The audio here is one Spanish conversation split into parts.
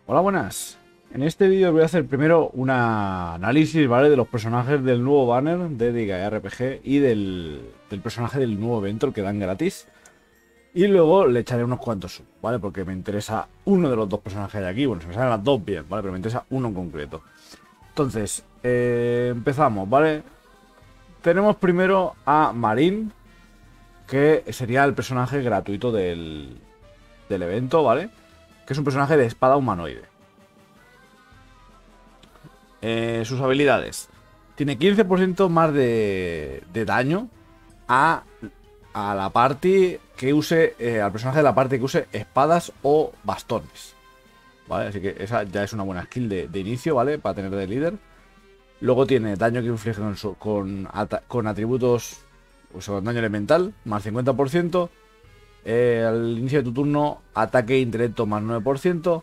Hola, buenas. En este vídeo voy a hacer primero un análisis, ¿vale? De los personajes del nuevo banner de Diga RPG y del personaje del nuevo evento, el que dan gratis. Y luego le echaré unos cuantos sub, ¿vale? Porque me interesa uno de los dos personajes de aquí. Bueno, se me salen las dos bien, ¿vale? Pero me interesa uno en concreto. Entonces, empezamos, ¿vale? Tenemos primero a Marin, que sería el personaje gratuito del evento, ¿vale? Que es un personaje de espada humanoide. Sus habilidades. Tiene 15% más de daño a, a la party que use, al personaje de la party que use espadas o bastones. ¿Vale? Así que esa ya es una buena skill de inicio, ¿vale? Para tener de líder. Luego tiene daño que inflige con atributos, o sea, con daño elemental, más 50%. Al inicio de tu turno, ataque intelecto más 9%.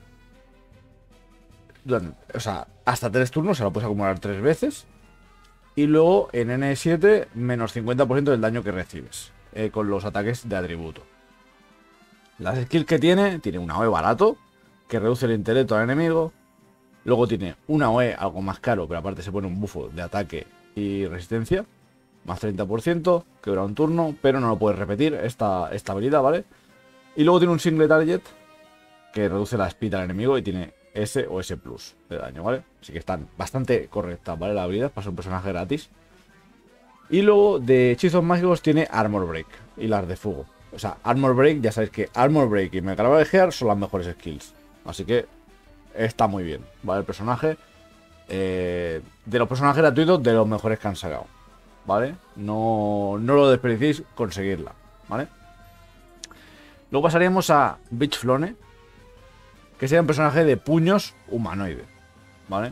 O sea, hasta 3 turnos, se lo puedes acumular 3 veces. Y luego en N7, menos 50% del daño que recibes, con los ataques de atributo. Las skills que tiene una OE barato, que reduce el intelecto al enemigo. Luego tiene una OE algo más caro, pero aparte se pone un bufo de ataque y resistencia, más 30%, que dura un turno, pero no lo puedes repetir, esta habilidad, ¿vale? Y luego tiene un single target, que reduce la speed al enemigo y tiene S o S plus de daño, ¿vale? Así que están bastante correctas, ¿vale? La habilidad para ser un personaje gratis. Y luego de hechizos mágicos tiene Armor Break y las de fuego. O sea, Armor Break, ya sabéis que Armor Break y Mega Braveheart son las mejores skills. Así que está muy bien, ¿vale? El personaje, de los personajes gratuitos, de los mejores que han sacado, ¿vale? No lo desperdiciéis conseguirla, ¿vale? Luego pasaríamos a Beach Flone, que sería un personaje de puños humanoide, ¿vale?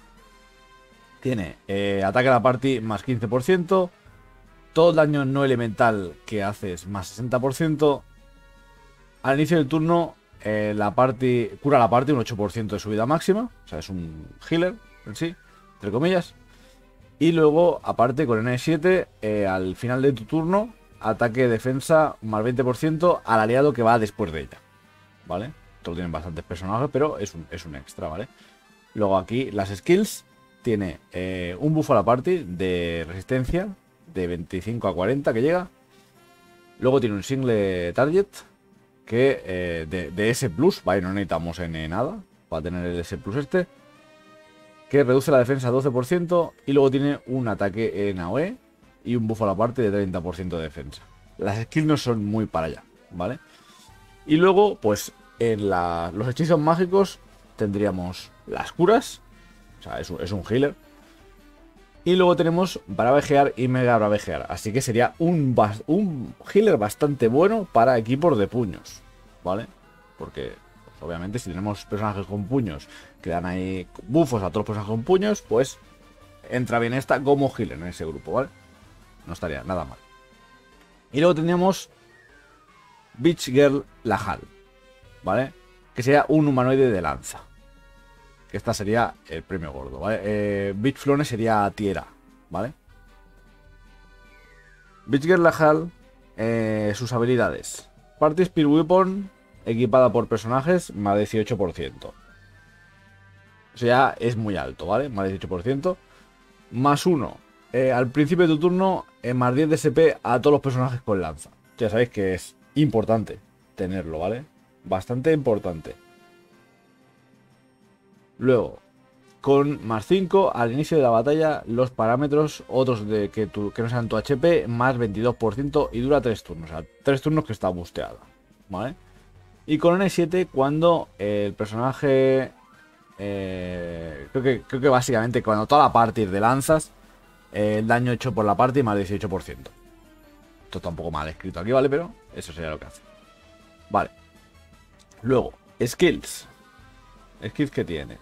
Tiene ataque a la party más 15%, todo el daño no elemental que haces más 60%. Al inicio del turno, cura la party un 8% de su vida máxima, o sea, es un healer en sí, entre comillas. Y luego, aparte, con N7, al final de tu turno, ataque defensa más 20% al aliado que va después de ella, ¿vale? Esto lo tienen bastantes personajes, pero es un extra, ¿vale? Luego aquí las skills. Tiene un buff a la party de resistencia de 25 a 40 que llega. Luego tiene un single target que de S+, ¿vale? No necesitamos N nada para tener el S+, que reduce la defensa 12%. Y luego tiene un ataque en AOE y un buff a la party de 30% de defensa. Las skills no son muy para allá, ¿vale? Y luego, pues en los hechizos mágicos tendríamos las curas. O sea, es un healer. Y luego tenemos Braveheart y Mega Braveheart. Así que sería un healer bastante bueno para equipos de puños, ¿vale? Porque, pues, obviamente, si tenemos personajes con puños que dan ahí buffos a otros personajes con puños, pues entra bien esta como healer en ese grupo, ¿vale? No estaría nada mal. Y luego tendríamos Beach Girl Lahal, ¿vale? Que sería un humanoide de lanza. Que esta sería el premio gordo, ¿vale? Beach Flone sería Tierra, ¿vale? Beach Girl Lahal, sus habilidades. Party Speed Weapon, equipada por personajes, más 18%. Eso ya es muy alto, ¿vale? Más 18%. Más 1. Al principio de tu turno, más 10 de SP a todos los personajes con lanza. Ya sabéis que es importante tenerlo, ¿vale? Bastante importante. Luego, con más 5 al inicio de la batalla, los parámetros otros que no sean tu HP, más 22% y dura 3 turnos. O sea, 3 turnos que está busteada, ¿vale? Y con N7, cuando el personaje... creo que básicamente cuando toda la party de lanzas, el daño hecho por la party más 18%. Esto está un poco mal escrito aquí, ¿vale? Pero eso sería lo que hace. Vale. Luego, skills. Skills que tiene.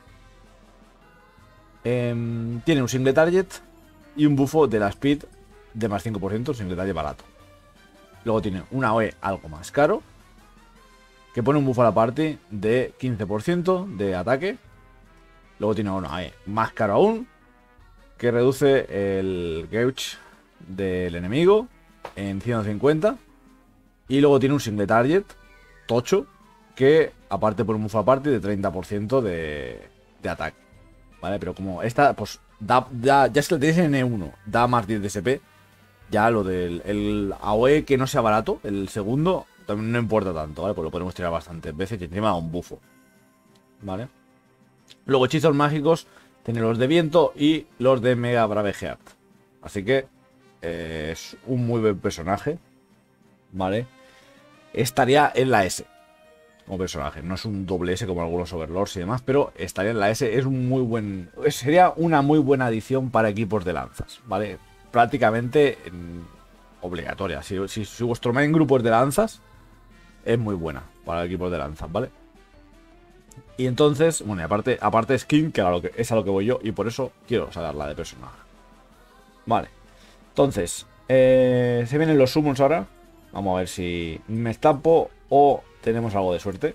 Tiene un single target y un bufo de la speed de más 5%, un single target barato. Luego tiene una OE algo más caro, que pone un buffo a la party de 15% de ataque. Luego tiene una OE más caro aún, que reduce el gauge del enemigo en 150. Y luego tiene un single target tocho, que aparte por un buff aparte de 30% de ataque. ¿Vale? Pero como esta, pues ya es que lo tenéis en N1, da más 10 de SP. Ya lo del el AOE que no sea barato, el segundo, también no importa tanto, ¿vale? Pues lo podemos tirar bastantes veces y encima da un bufo. ¿Vale? Luego hechizos mágicos, tiene los de viento y los de Mega Brave Heart. Así que es un muy buen personaje. ¿Vale? Estaría en la S como personaje. No es un doble S como algunos Overlords y demás, pero estaría en la S. Es un muy buen. Sería una muy buena adición para equipos de lanzas, ¿vale? Prácticamente obligatoria. Si vuestro main grupo es de lanzas, es muy buena para equipos de lanzas, ¿vale? Y entonces, bueno, y aparte skin, que es a lo que voy yo, y por eso quiero sacarla de personaje. Vale. Entonces, se vienen los summons ahora. Vamos a ver si me estampo o tenemos algo de suerte.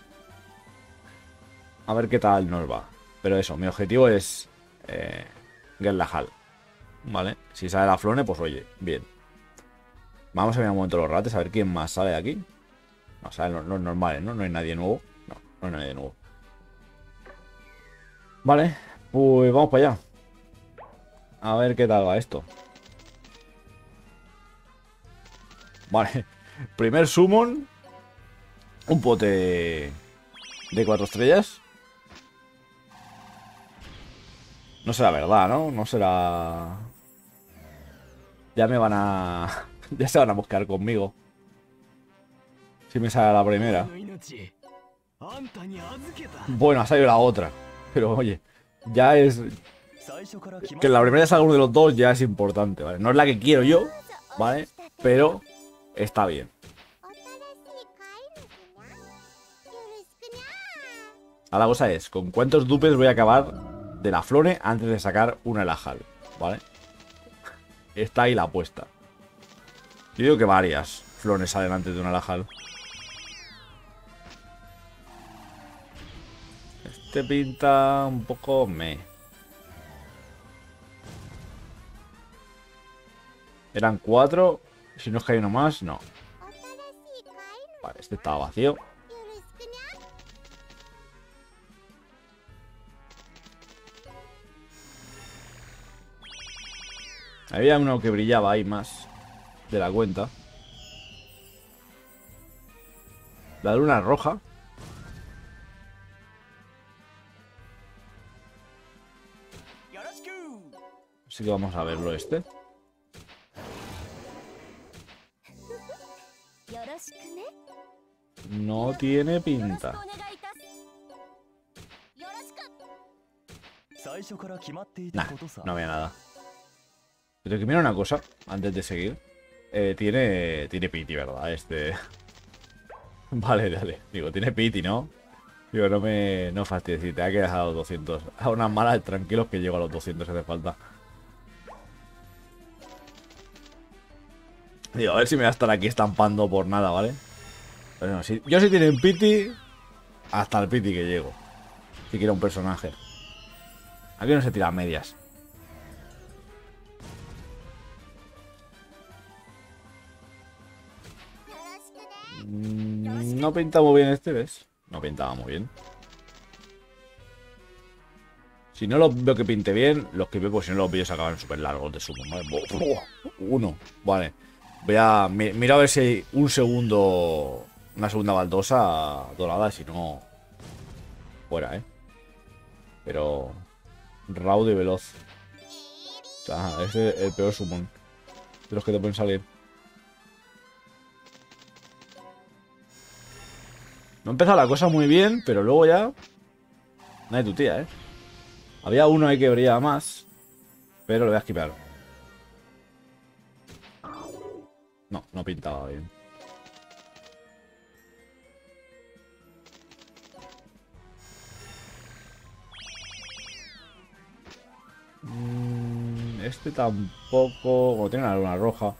A ver qué tal nos va. Pero eso, mi objetivo es Get la Hall. ¿Vale? Si sale la Flone, pues oye, bien. Vamos a ver un momento los rates, a ver quién más sale de aquí. No, salen los normales, ¿no? No hay nadie nuevo. No, no hay nadie nuevo. Vale, pues vamos para allá. A ver qué tal va esto. Vale, primer summon. Un pote de 4 estrellas. No será verdad, ¿no? No será... Ya me van a... Ya se van a buscar conmigo. Si me sale la primera. Bueno, ha salido la otra. Pero oye, ya es... Que la primera salga uno de los dos ya es importante, ¿vale? No es la que quiero yo, ¿vale? Pero está bien. Ahora la cosa es, ¿con cuántos dupes voy a acabar de la Flore antes de sacar una de la Hall? ¿Vale? Está ahí la apuesta. Yo digo que varias Flones salen antes de una la Hall. Este pinta un poco Eran 4. Si no es que hay uno más, no. Vale, este estaba vacío. Había uno que brillaba ahí más de la cuenta. La luna roja. Así que vamos a verlo este. No tiene pinta. Nah, no había nada. Pero que mira una cosa, antes de seguir. Tiene piti, ¿verdad? Este... Vale, dale. Digo, tiene piti, ¿no? Digo, no fastidies. Si te ha quedado a los 200. A unas malas, tranquilos que llego a los 200 si hace falta. Digo, a ver si me voy a estar aquí estampando por nada, ¿vale? Pero no, yo si tienen piti, hasta el piti que llego. Si quiero un personaje. Aquí no se tira medias. No pinta muy bien este, ¿ves? No pintaba muy bien. Si no lo veo que pinte bien, los que veo, pues si no los vídeos acaban súper largos de sumo, ¿vale? Uno, vale. Voy a... Mira a ver si hay un segundo... Una segunda baldosa dorada, si no... Fuera, ¿eh? Pero... Raudo y veloz. O sea, este es el peor summon de los que te pueden salir. No ha empezado la cosa muy bien, pero luego ya... Nadie tu tía, ¿eh? Había uno ahí que brillaba más, pero lo voy a esquivar. No, no pintaba bien. Este tampoco... Como tiene una luna roja.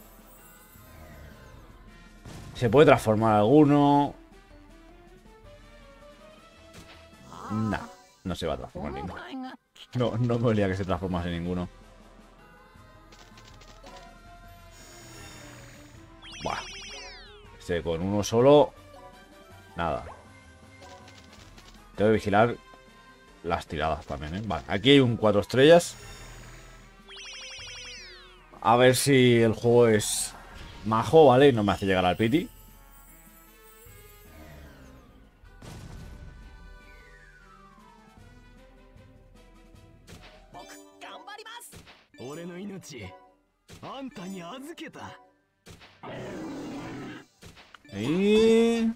Se puede transformar alguno. Nah, no se va a transformar ninguno. No me olía que se transformase ninguno. Buah. Con uno solo... Nada. Tengo que vigilar las tiradas también, ¿eh? Vale, aquí hay un 4 estrellas. A ver si el juego es majo, ¿vale? Y no me hace llegar al pity. Y...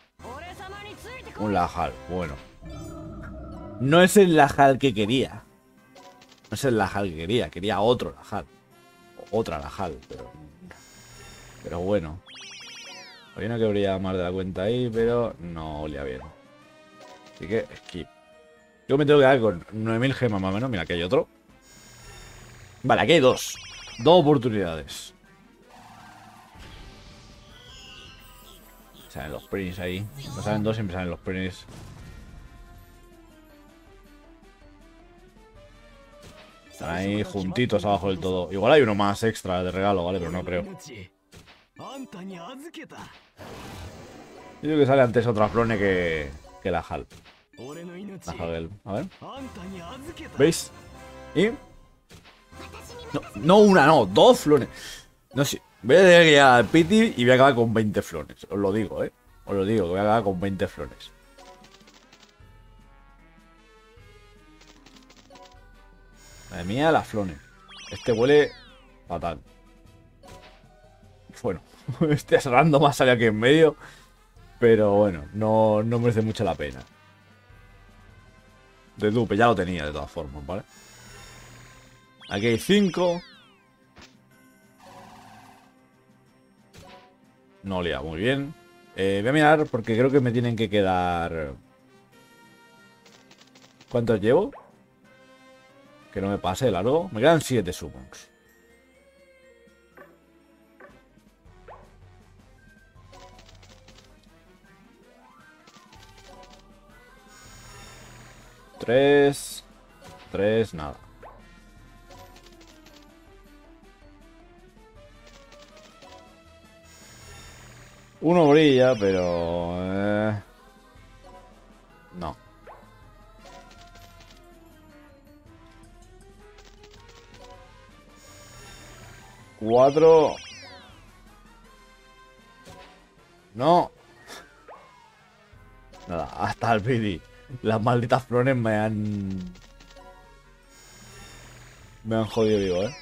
un Lajal, bueno. No es el Lajal que quería. No es el Lajal que quería. Quería otro Lajal. Otra Lajal, pero bueno. Había una que brillaba más de la cuenta ahí, pero no olía bien. Así que skip. Yo me tengo que quedar con 9000 gemas más o menos. Mira, aquí hay otro. Vale, aquí hay dos. Dos oportunidades. Salen los prints ahí. No salen dos, siempre salen los prints. Están ahí juntitos abajo del todo. Igual hay uno más extra de regalo, ¿vale? Pero no creo. Yo creo que sale antes otra clone que la HAL. La HAL, a ver. ¿Veis? Y... no una, no, dos flones. No sé. Voy a tener que llegar al pity y voy a acabar con 20 flones. Os lo digo, ¿eh? Os lo digo, que voy a acabar con 20 flones. Madre mía, las flones. Este huele fatal. Bueno, este random ha salido aquí en medio. Pero bueno, no merece mucho la pena. De dupe, ya lo tenía de todas formas, ¿vale? Aquí hay 5. No olía muy bien. Voy a mirar porque creo que me tienen que quedar... ¿cuántos llevo? Que no me pase de largo. Me quedan 7 summons. Tres, nada. Uno brilla, pero... no. Cuatro. No. Nada, hasta el pity. Las malditas flones me han jodido vivo, ¿eh?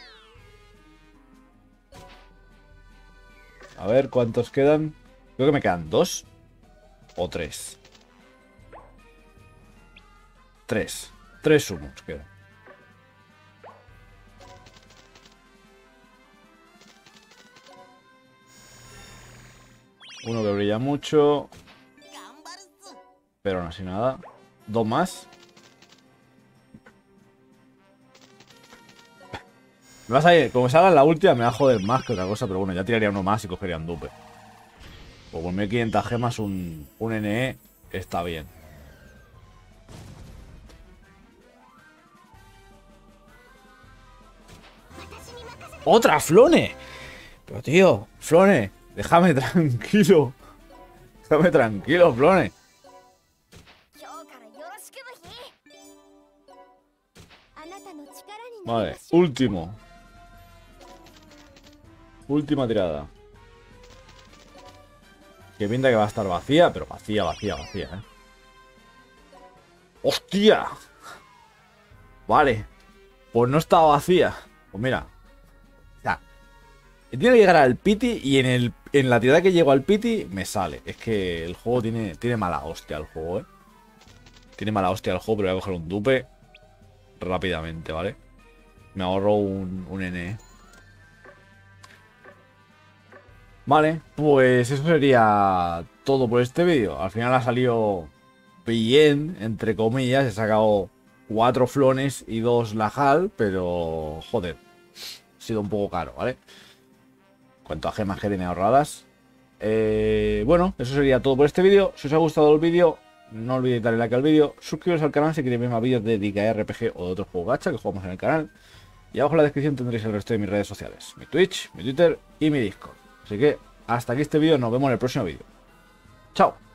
A ver, ¿cuántos quedan? Creo que me quedan 2 o 3. 3 summons quedan. Uno que brilla mucho, pero aún así nada. 2 más. Me vas a ir, como salga la última me va a joder más que otra cosa, pero bueno, ya tiraría uno más y cogería un dupe. Pues por 1500 gemas un NE está bien. ¡Otra Flone! Pero tío, Flone, déjame tranquilo. Déjame tranquilo, Flone. Vale, último. Última tirada. Que pinta que va a estar vacía, pero vacía, ¿eh? ¡Hostia! Vale. Pues no estaba vacía. Pues mira. O sea, tiene que llegar al pity y en la tirada que llego al pity me sale. Es que el juego tiene mala hostia el juego, ¿eh? Tiene mala hostia el juego, pero voy a coger un dupe rápidamente, ¿vale? Me ahorro un NE. Vale, pues eso sería todo por este vídeo. Al final ha salido bien, entre comillas. He sacado 4 flones y 2 Lajal, pero joder, ha sido un poco caro, ¿vale? Cuanto a gemas que tiene ahorradas. Bueno, eso sería todo por este vídeo. Si os ha gustado el vídeo, no olvidéis darle like al vídeo, suscribiros al canal si queréis ver más vídeos de Dica RPG o de otros juegos gacha que jugamos en el canal. Y abajo en la descripción tendréis el resto de mis redes sociales, mi Twitch, mi Twitter y mi Discord. Así que hasta aquí este vídeo, nos vemos en el próximo vídeo. ¡Chao!